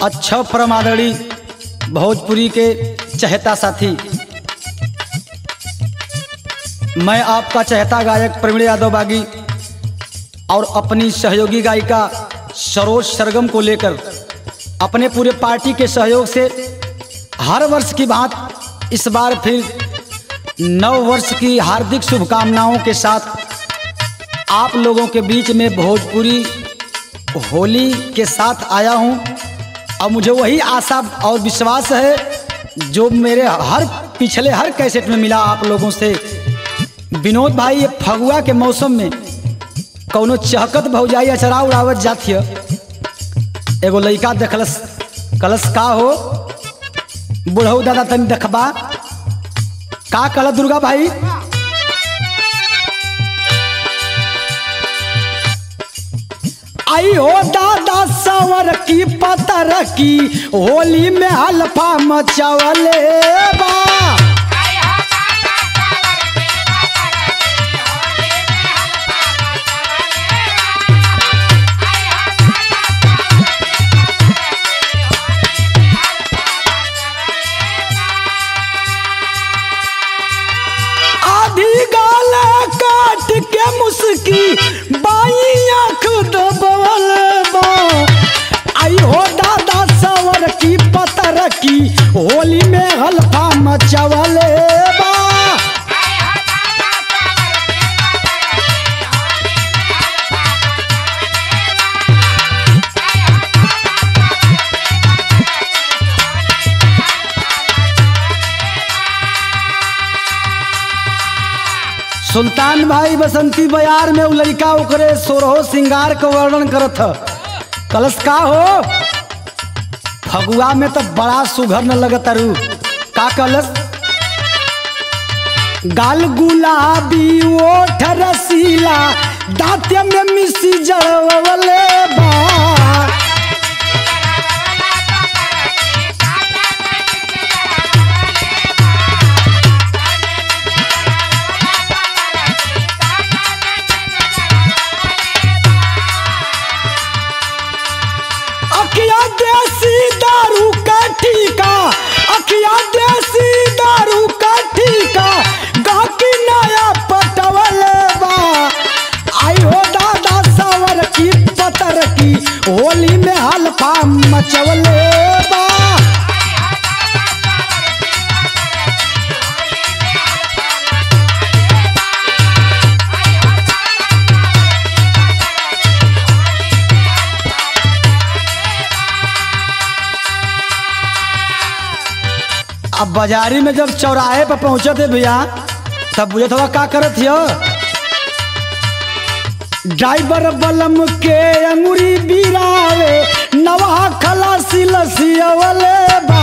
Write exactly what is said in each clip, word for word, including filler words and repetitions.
अच्छा परमादड़ी भोजपुरी के चहेता साथी, मैं आपका चहेता गायक प्रवीण यादव बागी और अपनी सहयोगी गायिका सरोज सरगम को लेकर अपने पूरे पार्टी के सहयोग से हर वर्ष की बात इस बार फिर नव वर्ष की हार्दिक शुभकामनाओं के साथ आप लोगों के बीच में भोजपुरी होली के साथ आया हूं। और मुझे वही आशा और विश्वास है जो मेरे हर पिछले हर कैसेट में मिला आप लोगों से। विनोद भाई, ये फगुआ के मौसम में कौनो चहकत भौजाई अचरा उड़ावत जाती है, एगो लड़का देखलस कलस का हो बुढ़ऊ दादा तनी देखबा का कल दुर्गा भाई। आई हो दादा सवर की पतर की होली में हल्फा मचावले बा। आधी गाल काट के मुस्की बाई आँख दबल बा। आई हो दादा सवर की पतर की होली में हल्फा मचावले बा। सुल्तान भाई बसंती बयार में उ लड़का ओकरे सोरहो सिंगार के वर्णन करत ह। कलश का हो फगुआ में तो बड़ा सुघर न लगत रू का कलश। गाल गुलाबी ओठ रसीला दाँत में मिसी जड़वले बा। अखिया देसी दारू का ठीका, अखिया देसी दारू का ठीका गाकी नया पटवले बा। आई हो दादा सवर की पतर की होली में हल्फा मचवले बा। अब बाजारी में जब चौराहे पर पहुंचे थे भैया तब बुझे थोड़ा का करत हियो। ड्राइवर बलम के अंगुरी बिरावे नवा खलासी लसियवले बा।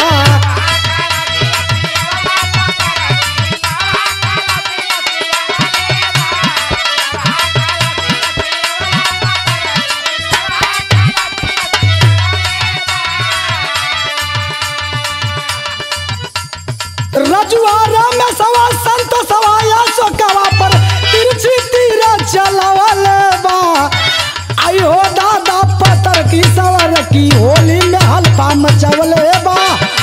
रजुआरा में सवा संत सवाया सो कवा पर तिरछी तीरा चलावले बा। आई हो दादा पतर की सवर की होली में हल्फा मचावले बा।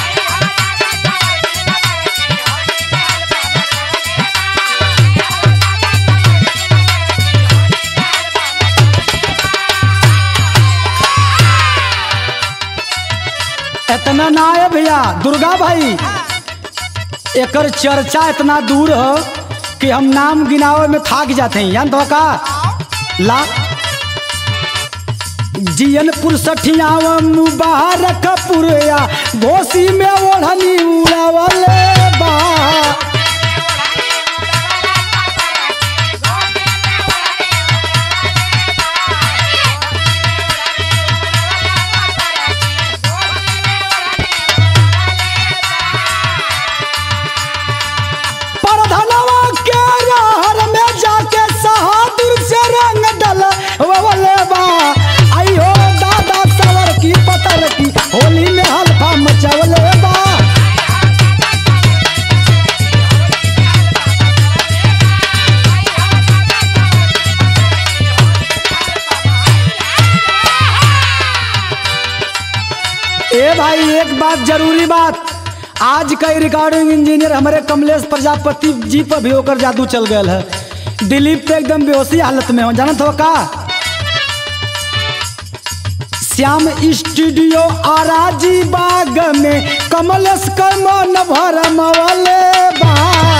इतना ना है भैया दुर्गा भाई, एकर चर्चा इतना दूर हो कि हम नाम गिनावे में थाक जाते हैं। यान तो का ला जियनपुर सठियावा मुबारकपुर या घोसी में ओढ़नी उड़ावले बा। आई हो दादा सवर की पतर की होली में हल्फा मचावले बा। ए भाई एक बात जरूरी बात, आज कई रिकॉर्डिंग इंजीनियर हमारे कमलेश प्रजापति जी पर भी होकर जादू चल गया है। दिलीप तो एकदम बेहोशी हालत में हो, जानत हो का? श्याम स्टूडियो आराजी बाग में कमलेश का मन भरमवले बा।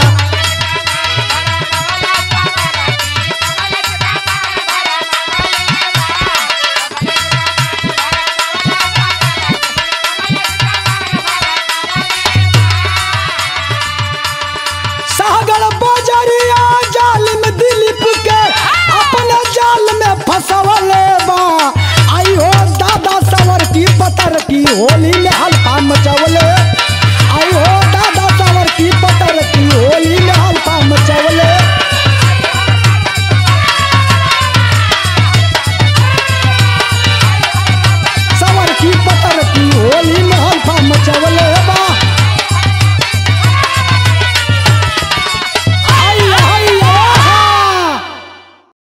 सागर बजरिया जाल में दिलीप के अपने जाल में फंसवले बा। आई हो दादा सवर की पतर की होली